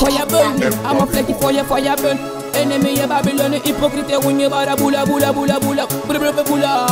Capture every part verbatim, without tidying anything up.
fire burn. I'm a flecky fire, fire burn. Enemy ya Babylon, hypocrite, unye bara bula bula bula bula bula bula bula.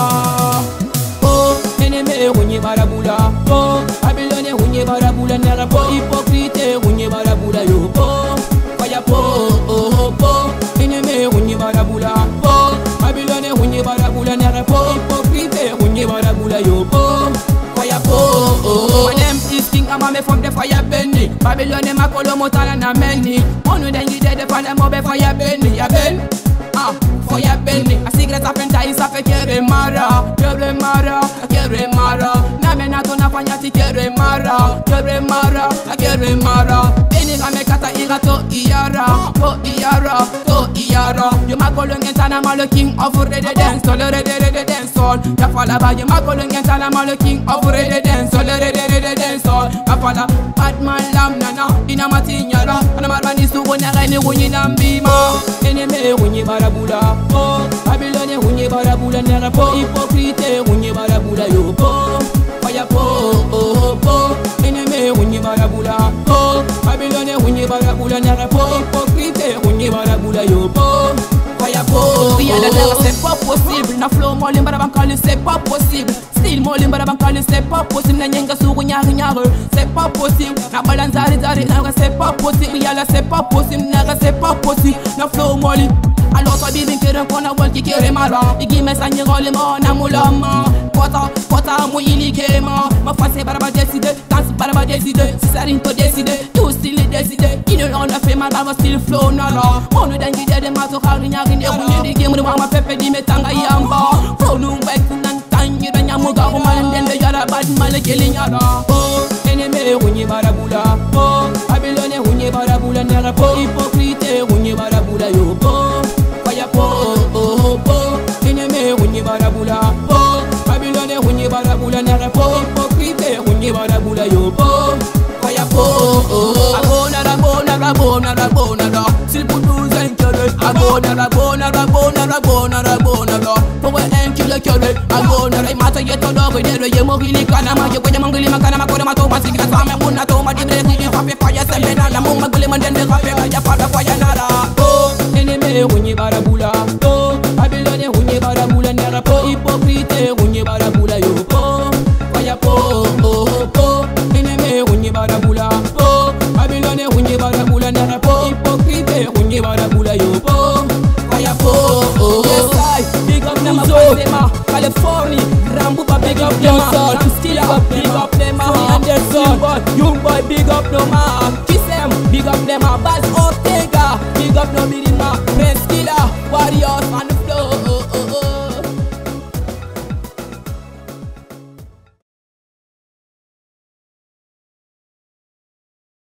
Oh, enemy unye bara bula. Oh, Babylon unye bara bula nera. Oh, hypocrite unye bara bula yo. Oh, fire oh oh oh. Enemy unye bara bula. Oh, Babylon unye bara bula nera. Oh, hypocrite unye bara bula yo. Oh, fire oh oh. My name is King Amame from the fire Benny. Babylon e makolo motala na meni. Onu den gide de fale mobe fire Benny. Ya ben, ah, fire Benny. A secret apenta isa fe kere mara, kere mara, kere mara. Na me na tona fanyati kere mara, kere mara, kere mara. Benny kame kata ira to iara, to iara, to iara. You makolo ngentana malo king of rede dance, so rede rede dance on. Ya fala ba you makolo ngentana malo king of rede dance, so rede rede dance on. Ya fala Batman lam nana, ina matinyara. Ana marani su wona gani wunyi nambima. Enemy wunyi barabula, oh. Babylon wunyi barabula nera po. Hypocrite wunyi barabula yo po. Fire po, oh po. Enemy wunyi barabula, oh. Babylon wunyi barabula nera po. Hypocrite wunyi barabula yo po. Fire po, we are the level, c'est pas possible. Na flow molly bara bankali, c'est pas possible. Still molly bara bankali, c'est pas possible. Na nyenga suru nyari nyari, c'est pas possible. Na balance zari zari, naga c'est pas possible. Yala c'est pas possible, naga c'est pas possible. Na flow molly. Alors ça dit kere kona wal ki kere mara. Igi me sanyi role mo na mulama. Kota kota mo ili kema. Ma face bara ba décider, dance bara ba décider. Si ça rinto décider, tout style décider. Il on a fait mal, va still flow nala. On nous dengi de ma to khari nyari ne ko ni game ma pepe di metanga yamba. Flow nu back nan tangi da nyamuga ko mal den de yara bad mal keli nyara. Oh, enemy unyi barabula. Oh, Babylon unyi barabula nera po. Hypocrite unyi barabula yo po. Fire po, oh po. Enemy unyi barabula, po. Babylon unyi barabula nera po. Hypocrite unyi barabula yo po. Fire po, oh. Abona rabona rabona rabona da. S'il pour nous inquiéter. Abona rabona rabona rabona rabona da. Pour inquiéter que abona rai mata yeto do gede ye mogili kana ma ye ko mangili makana makora mato masikira sama muna to ma dibre ni fa fe fire semena la mo magule mandende fa fe ya fa fire nara. Oh, enemy unyi barabula, oh. Babylon unyi barabula nera po. Hypocrite unyi barabula yo po. Fire po, oh po. Enemy unyi barabula, oh. Babylon unyi barabula nera po. Hypocrite unyi barabula yo po. Fire po, oh. Yes I big up them a California, Rambo big up them a. I'm still up, big up them a. Anderson, young boy big up no man.